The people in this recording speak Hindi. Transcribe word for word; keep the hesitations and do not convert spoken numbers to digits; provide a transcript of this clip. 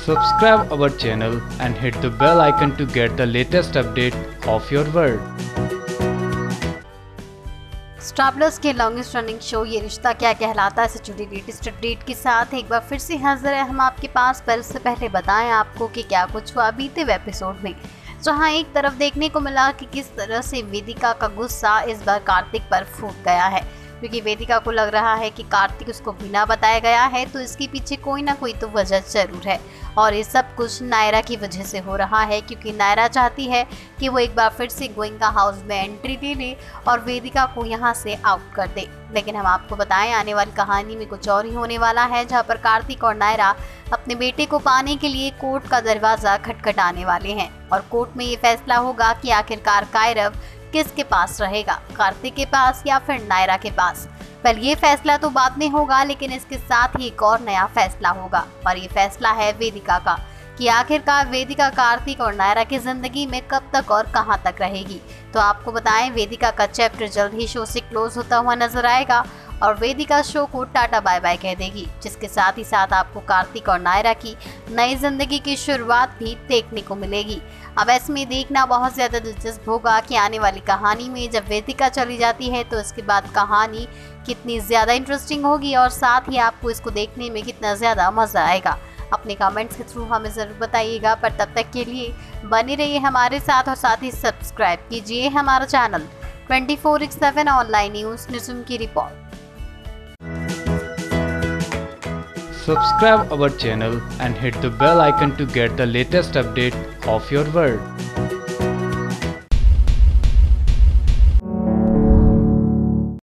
Subscribe our channel and hit the bell icon to get the latest update of your world. Star Plus के longest running show Yeh Rishta क्या कहलाता है से जुड़ी लेटेस्ट अपडेट के साथ एक बार फिर से हाजिर है हम आपके पास। पर इससे पहले बताएं आपको कि क्या कुछ हुआ बीते हुए एपिसोड में, जहां एक तरफ देखने को मिला कि किस तरह से वेदिका का गुस्सा इस बार कार्तिक पर फूट गया है, क्योंकि वेदिका को लग रहा है कि कार्तिक उसको बिना बताया गया है तो इसके पीछे कोई ना कोई तो वजह जरूर है। और ये सब कुछ नायरा की वजह से हो रहा है, क्योंकि नायरा चाहती है कि वो एक बार फिर से गोइंका हाउस में एंट्री ले ले और वेदिका को यहाँ से आउट कर दे। लेकिन हम आपको बताएं आने वाली कहानी में कुछ और ही होने वाला है, जहाँ पर कार्तिक और नायरा अपने बेटे को पाने के लिए कोर्ट का दरवाजा खटखटाने वाले हैं और कोर्ट में ये फैसला होगा कि आखिरकार कायरव किसके पास रहेगा, कार्तिक के पास या फिर नायरा के पास। पहले ये फैसला तो बाद में होगा, लेकिन इसके साथ ही एक और नया फैसला होगा और ये फैसला है वेदिका का कि आखिरकार वेदिका कार्तिक और नायरा की जिंदगी में कब तक और कहां तक रहेगी। तो आपको बताएं वेदिका का चैप्टर जल्द ही शो से क्लोज होता हुआ नजर आएगा और वेदिका शो को टाटा बाय बाय कह देगी, जिसके साथ ही साथ आपको कार्तिक और नायरा की नई जिंदगी की शुरुआत भी देखने को मिलेगी। अब ऐसे में देखना बहुत ज़्यादा दिलचस्प होगा कि आने वाली कहानी में जब वेदिका चली जाती है तो इसके बाद कहानी कितनी ज़्यादा इंटरेस्टिंग होगी और साथ ही आपको इसको देखने में कितना ज़्यादा मज़ा आएगा। अपने कमेंट्स के थ्रू हमें ज़रूर बताइएगा, पर तब तक के लिए बने रहिए हमारे साथ और साथ ही सब्सक्राइब कीजिए हमारा channel twenty four into seven online news निज़ुम की रिपोर्ट। Subscribe our channel and hit the bell icon to get the latest update of your world.